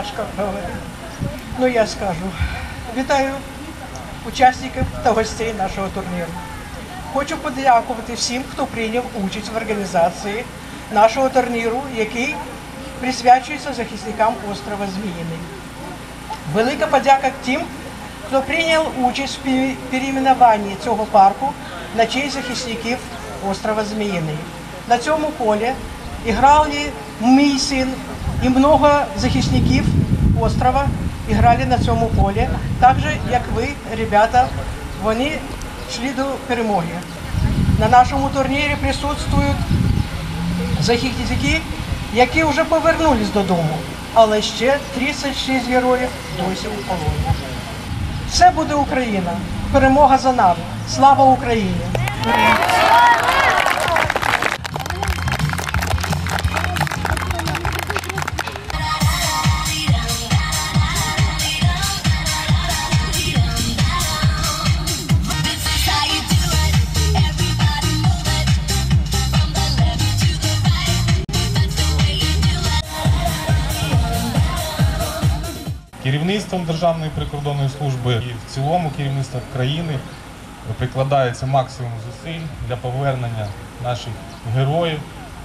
тяжко говорити. Ну я скажу. Вітаю учасників та гостей нашого турніру. Хочу подякувати всім, хто прийняв участь в організації нашого турніру, який присвячується захисникам острова Зміїний. Велика подяка тим, хто прийняв участь в перейменуванні цього парку на честь захисників острова Зміїний. На цьому полі грали мій син і багато захисників острова грали на цьому полі. Так же, як ви, ребята, вони йшли до перемоги. На нашому турнірі присутствують захисники, які вже повернулись додому, але ще 36 героїв досі у полоні. Все буде Україна. Перемога за нами. Слава Україні! Керівництвом Державної прикордонної служби і в цілому керівництво країни прикладається максимум зусиль для повернення наших героїв.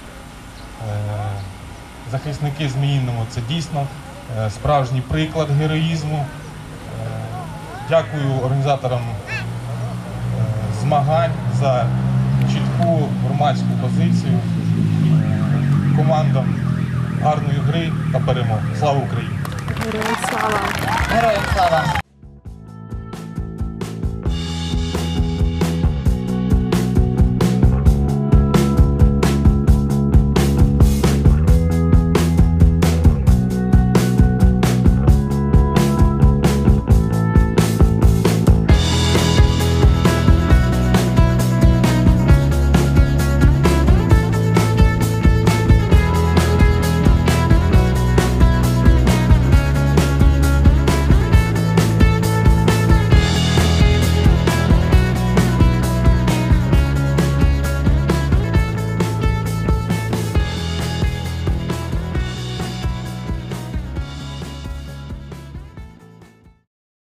Захисники Зміїного – це дійсно справжній приклад героїзму. Дякую організаторам змагань за чітку громадську позицію, командам гарної гри та перемоги. Слава Україні! Героям слава! Героям слава!